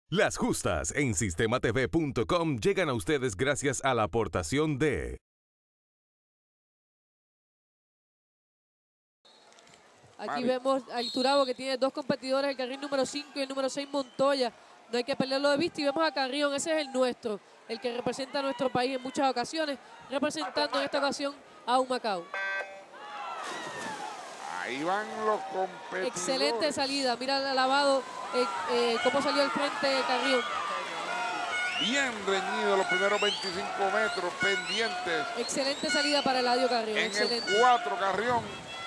Las justas en sistematv.com llegan a ustedes gracias a la aportación de... Aquí vemos al Turabo, que tiene dos competidores, el carril número 5 y el número 6 Montoya. No hay que perderlo de vista. Y vemos a Carrión, ese es el nuestro, el que representa a nuestro país en muchas ocasiones, representando en esta ocasión a Humacao. Ahí van los competidores. Excelente salida, mira el lavado, cómo salió al frente Carrión. Bien reñido los primeros 25 metros, pendientes. Excelente salida para Eladio Carrión, En excelente. el 4 Carrión.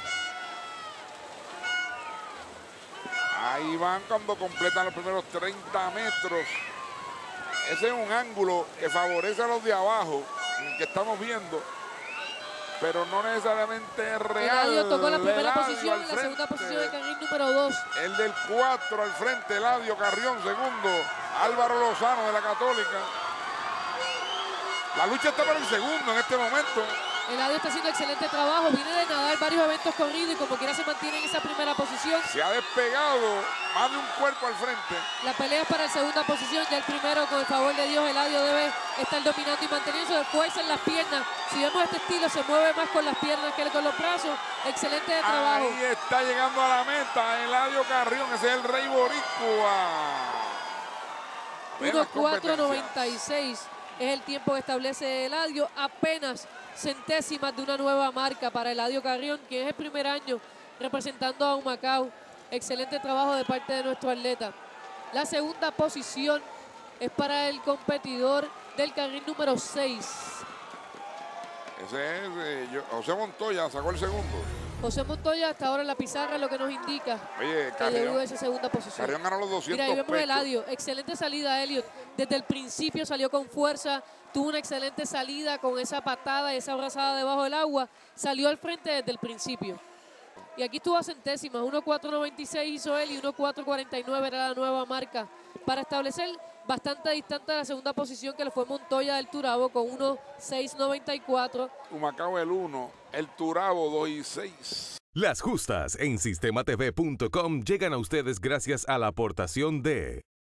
Ahí van cuando completan los primeros 30 metros. Ese es un ángulo que favorece a los de abajo, que estamos viendo, pero no necesariamente es real. Eladio tocó la primera Eladio posición, al la segunda frente. posición del carril número 2. El del 4 al frente, Eladio Carrión, segundo. Álvaro Lozano de la Católica. La lucha está por el segundo en este momento. Eladio está haciendo excelente trabajo, viene de nadar varios eventos corridos y como quiera se mantiene en esa primera posición. Se ha despegado más de un cuerpo al frente. La pelea es para la segunda posición, ya el primero, con el favor de Dios, Eladio debe estar dominando y manteniendo su fuerza en las piernas. Si vemos este estilo, se mueve más con las piernas que con los brazos. Excelente de trabajo. Ahí está llegando a la meta Eladio Carrión, ese es el rey boricua. 1:4:96 es el tiempo que establece Eladio, apenas centésimas de una nueva marca para Eladio Carrión, quien es el primer año representando a Humacao. Excelente trabajo de parte de nuestro atleta. La segunda posición es para el competidor del carril número 6. Ese es José Montoya, sacó el segundo. José Montoya hasta ahora en la pizarra, lo que nos indica Oye, que llegó a esa segunda posición. Carrión ganó los 200 Mira, ahí vemos a pechos. Eladio. Excelente salida, Elliot. Desde el principio salió con fuerza. Tuvo una excelente salida con esa patada y esa abrazada debajo del agua. Salió al frente desde el principio. Y aquí estuvo a centésimas. 1:4:96 hizo él y 1:4:49 era la nueva marca para establecer bastante distante de la segunda posición, que le fue Montoya del Turabo con 1:6:94. Humacao el 1, el Turabo 2:6. Las justas en sistematv.com llegan a ustedes gracias a la aportación de...